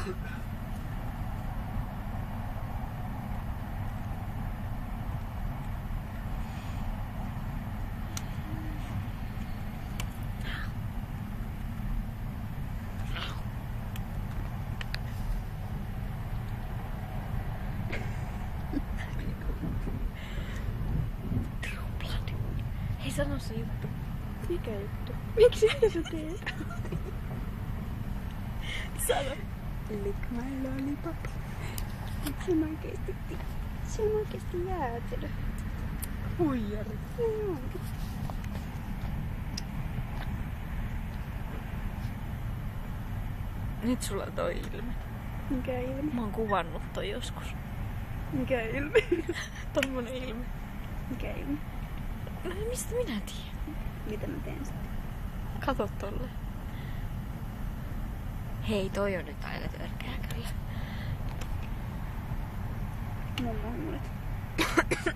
Hei, sano se juttu. Mikä juttu? Miksi sä teet? Sano. Lick my lollipop. Se on oikeesti jäätelö. Huijari. Nyt sulla on toi ilme. Mikä ilme? Mä oon kuvannut toi joskus. Mikä ilme? Tommonen ilme. Mikä ilme? No mistä minä tiedän? Mitä mä teen sitten? Kato tolle. Hei, toi on nyt aika törkeä kyllä. Mummo huulet.